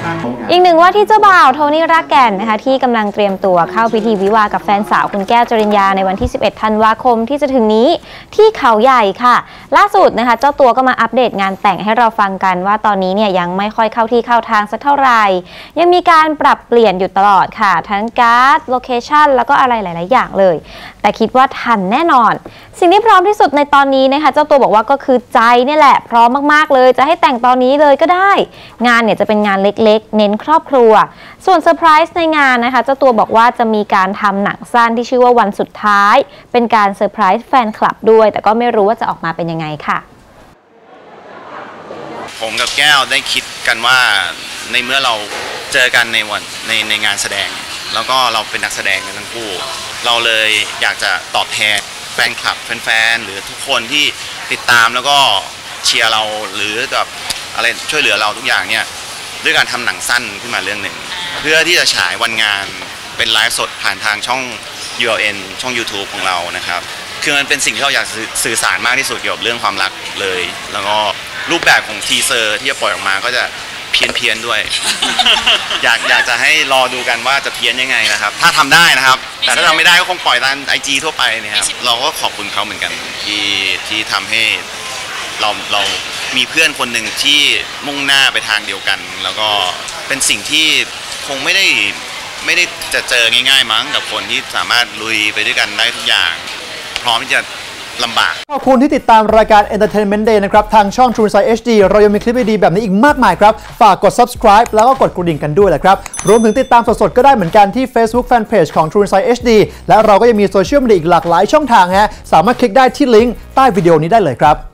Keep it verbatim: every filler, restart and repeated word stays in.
อีกหนึ่งว่าที่เจ้าบ่าวโทนี่รากแก่นนะคะที่กำลังเตรียมตัวเข้าพิธีวิวาห์กับแฟนสาวคุณแก้วจริญญาในวันที่สิบเอ็ดธันวาคมที่จะถึงนี้ที่เขาใหญ่ค่ะล่าสุดนะคะเจ้าตัวก็มาอัปเดตงานแต่งให้เราฟังกันว่าตอนนี้เนี่ยยังไม่ค่อยเข้าที่เข้าทางสักเท่าไหร่ยังมีการปรับเปลี่ยนอยู่ตลอดค่ะทั้งการ์ดโลเคชั่นแล้วก็อะไรหลายๆอย่างเลยแต่คิดว่าทันแน่นอนสิ่งที่พร้อมที่สุดในตอนนี้นะคะเจ้าตัวบอกว่าก็คือใจนี่แหละพร้อมมากๆเลยจะให้แต่งตอนนี้เลยก็ได้งานเนี่ยจะเป็นงานเล็กๆเน้นครอบครัวส่วนเซอร์ไพรส์ในงานนะคะเจ้าตัวบอกว่าจะมีการทำหนังสั้นที่ชื่อว่าวันสุดท้ายเป็นการเซอร์ไพรส์แฟนคลับด้วยแต่ก็ไม่รู้ว่าจะออกมาเป็นยังไงค่ะผมกับแก้วได้คิดกันว่าในเมื่อเราเจอกันในวันในในงานแสดงแล้วก็เราเป็นนักแสดงกันทั้งคู่เราเลยอยากจะตอบแทนแฟนคลับแฟนๆหรือทุกคนที่ติดตามแล้วก็เชียร์เราหรือแบบอะไรช่วยเหลือเราทุกอย่างเนี่ยด้วยการทำหนังสั้นขึ้นมาเรื่องหนึ่งเพื่อที่จะฉายวันงานเป็นไลฟ์สดผ่านทางช่อง ยู แอล เอ็น ช่อง ยูทูบ ของเรานะครับคือมันเป็นสิ่งที่เราอยากสื่อสารมากที่สุดเกี่ยวกับเรื่องความรักเลยแล้วก็รูปแบบของทีเซอร์ที่จะปล่อยออกมาก็จะเพี้ยนเพียนด้วย อยากอยากจะให้รอดูกันว่าจะเพี้ยนยังไงนะครับถ้าทำได้นะครับแต่ถ้าทำไม่ได้ก็คงปล่อยตามไอจีทั่วไปเนี่ยครับเราก็ขอบคุณเขาเหมือนกันที่ที่ทำให้เราเรามีเพื่อนคนหนึ่งที่มุ่งหน้าไปทางเดียวกันแล้วก็เป็นสิ่งที่คงไม่ได้ไม่ได้จะเจอง่ายๆมั้งกับคนที่สามารถลุยไปด้วยกันได้ทุกอย่างพร้อมที่จะลำบากขอบคุณที่ติดตามรายการ Entertainment Day นะครับทางช่อง True Insight เอช ดี เรายังมีคลิปดีๆแบบนี้อีกมากมายครับฝากกด Subscribe แล้วก็กดกระดิ่งกันด้วยแหละครับรวมถึงติดตามสดๆก็ได้เหมือนกันที่ Facebook Fanpage ของ True Insight เอช ดี และเราก็ยังมีโซเชียลมีเดียอีกหลากหลายช่องทางฮะสามารถคลิกได้ที่ลิงก์ใต้วิดีโอนี้ได้เลยครับ